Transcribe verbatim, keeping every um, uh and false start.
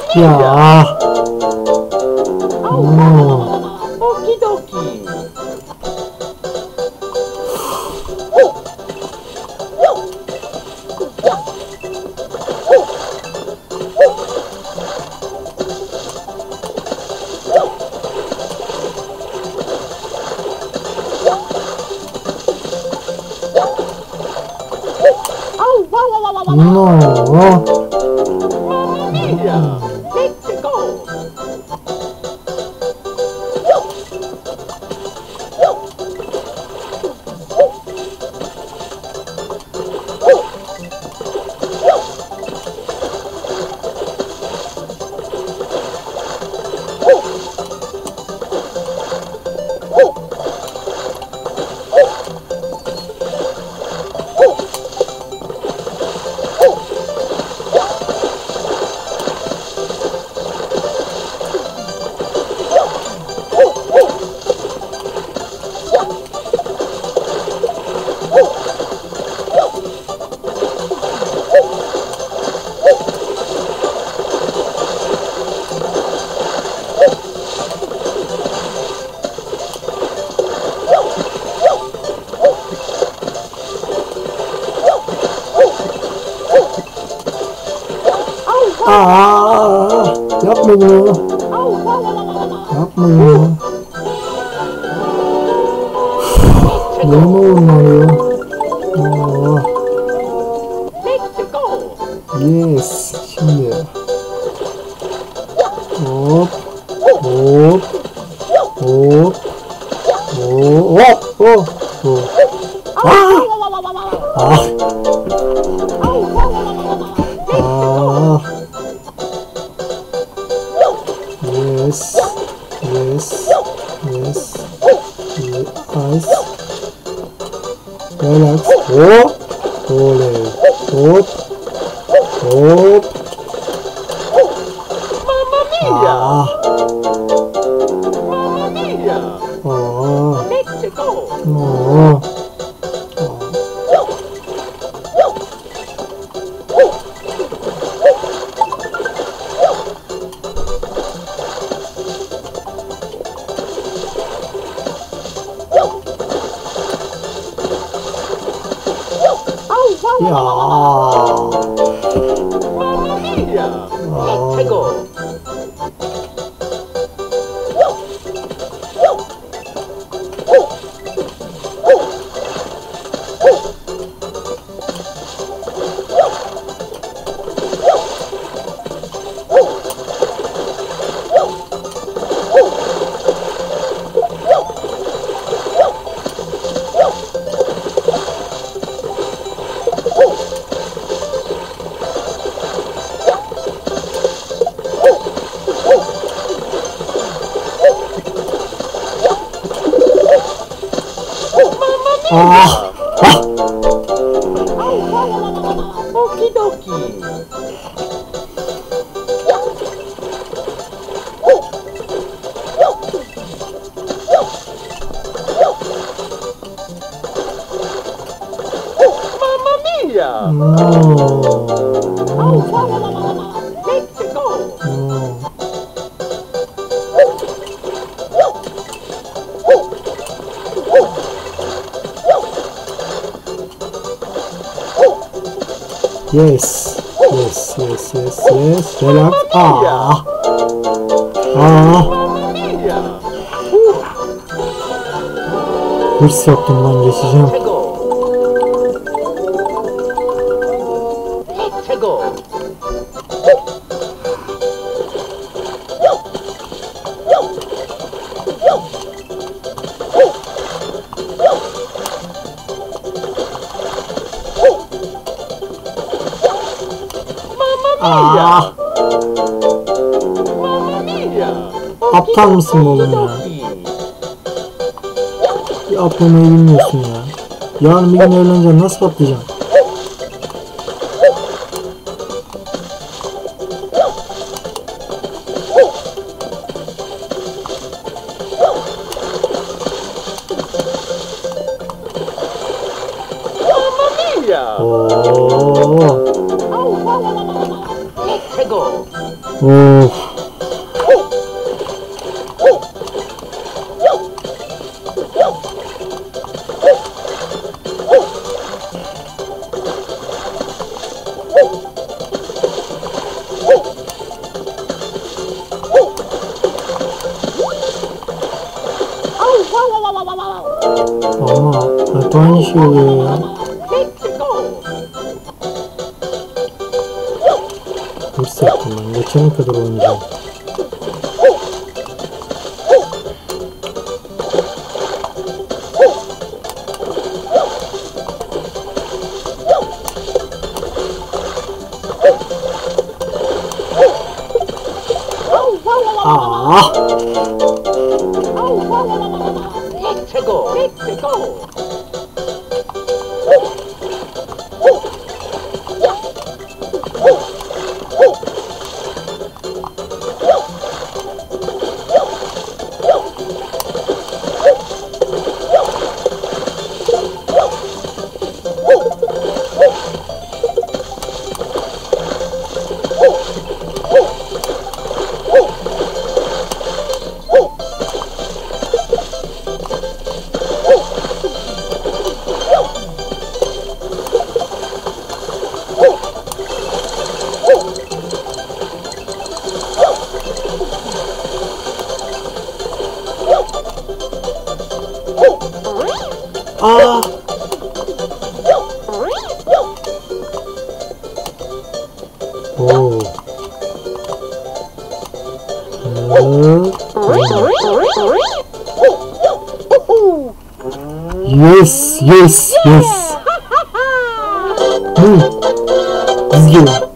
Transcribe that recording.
Ya. Oo. Okidoki. No. Mia, let's go. Aa, yapma bunu. Yapma bunu. Benim oğlum arıyor. Aa. Let's go. Yes. Şimdi. Hop. Hop. Hop. Hop. Hop. Hop. Ah. Ah. Ah. Yes. Yes. Yes. Nice. Relax. Hop. Oley. Hop. Hop. Mamma mia. Ah. Mamma mia. Ah. Let's go. No. Ya. Mamma mia. Let's go. Ah. Ah. Okidoki. Mamma mia. No. Let's go. No. Yes. Yes. Yes. Yes. Yes. Relax. Ah. Ah. Mamma mia. Hırs yaptım lan, geçeceğim. Let's go. Let's go. Mamma mia. Ah. Mamma mia. Aptal mısın oğlum ya? Okidoki. Bir atlamayı bilmiyorsun ya. Yarın bir gün evleneceğim, nasıl atlayacağım? Mamma mia. Oo. Let's Let's go. Of. Ama hep aynı şey oluyor ya. Let's go. Hırs yaptım ben. Geçene kadar oynayacağım. Ah! Let's go. Let's go. Ah! Oh. Yes, yes, yes. Hmm. Biz gelin.